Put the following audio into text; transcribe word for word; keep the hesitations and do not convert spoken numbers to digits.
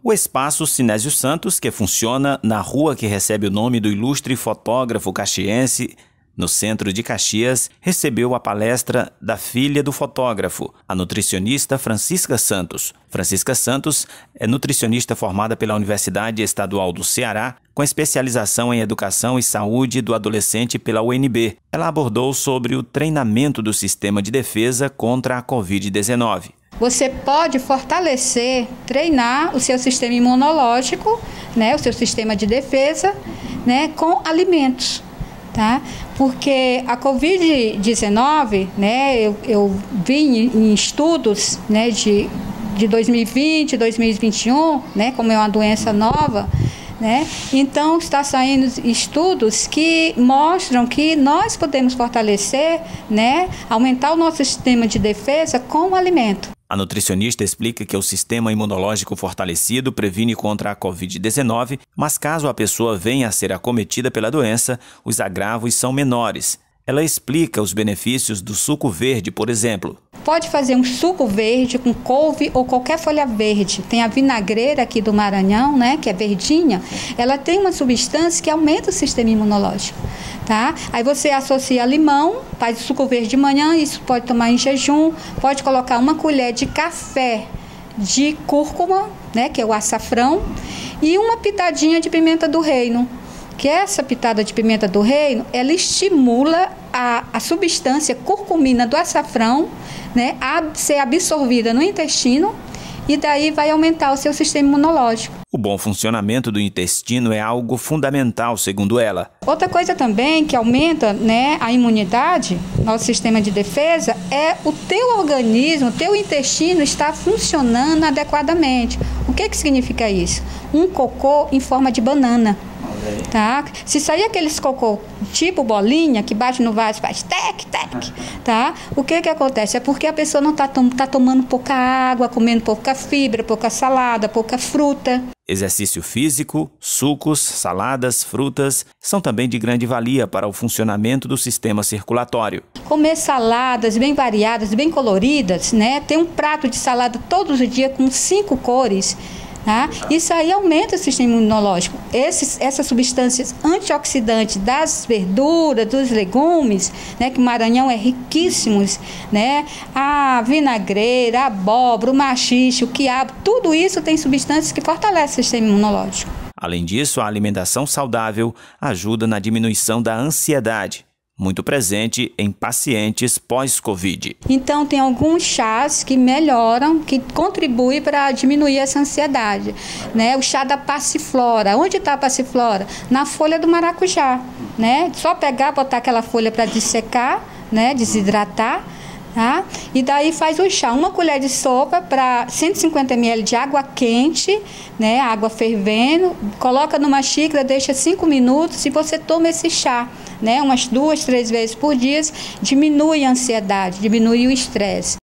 O Espaço Sinésio Santos, que funciona na rua que recebe o nome do ilustre fotógrafo caxiense, no centro de Caxias, recebeu a palestra da filha do fotógrafo, a nutricionista Francisca Santos. Francisca Santos é nutricionista formada pela Universidade Estadual do Ceará, com especialização em Educação e Saúde do Adolescente pela U N B. Ela abordou sobre o treinamento do sistema de defesa contra a covid dezenove. Você pode fortalecer, treinar o seu sistema imunológico, né, o seu sistema de defesa, né, com alimentos. Tá? Porque a covid dezenove, né, eu, eu vi em estudos, né, de, de dois mil e vinte, dois mil e vinte e um, né, como é uma doença nova, né, então está saindo estudos que mostram que nós podemos fortalecer, né, aumentar o nosso sistema de defesa com o alimento. A nutricionista explica que o sistema imunológico fortalecido previne contra a covid dezenove, mas caso a pessoa venha a ser acometida pela doença, os agravos são menores. Ela explica os benefícios do suco verde, por exemplo. Pode fazer um suco verde com couve ou qualquer folha verde. Tem a vinagreira aqui do Maranhão, né, que é verdinha. Ela tem uma substância que aumenta o sistema imunológico. Tá? Aí você associa limão, faz o suco verde de manhã, isso pode tomar em jejum, pode colocar uma colher de café de cúrcuma, né, que é o açafrão, e uma pitadinha de pimenta do reino. Que essa pitada de pimenta do reino, ela estimula a, a substância curcumina do açafrão, né, a ser absorvida no intestino, e daí vai aumentar o seu sistema imunológico. O bom funcionamento do intestino é algo fundamental, segundo ela. Outra coisa também que aumenta, né, a imunidade, nosso sistema de defesa, é o teu organismo, o teu intestino estar funcionando adequadamente. O que que significa isso? Um cocô em forma de banana. Tá? Se sair aqueles cocô tipo bolinha, que bate no vaso e faz tec, tec, tá? O que que acontece? É porque a pessoa não está tom tá tomando pouca água, comendo pouca fibra, pouca salada, pouca fruta. Exercício físico, sucos, saladas, frutas são também de grande valia para o funcionamento do sistema circulatório. Comer saladas bem variadas, bem coloridas, né? Tem um prato de salada todos os dias com cinco cores. Tá? Isso aí aumenta o sistema imunológico. Esses, essas substâncias antioxidantes das verduras, dos legumes, né, que o Maranhão é riquíssimo, né, a vinagreira, a abóbora, o maxixe, o quiabo, tudo isso tem substâncias que fortalecem o sistema imunológico. Além disso, a alimentação saudável ajuda na diminuição da ansiedade, muito presente em pacientes pós-Covid. Então, tem alguns chás que melhoram, que contribuem para diminuir essa ansiedade. Né? O chá da passiflora. Onde está a passiflora? Na folha do maracujá. Né? Só pegar, botar aquela folha para dessecar, né? Desidratar. Tá? E daí faz o chá, uma colher de sopa para cento e cinquenta mililitros de água quente, né? Água fervendo, coloca numa xícara, deixa cinco minutos e você toma esse chá, né? Umas duas, três vezes por dia, diminui a ansiedade, diminui o estresse.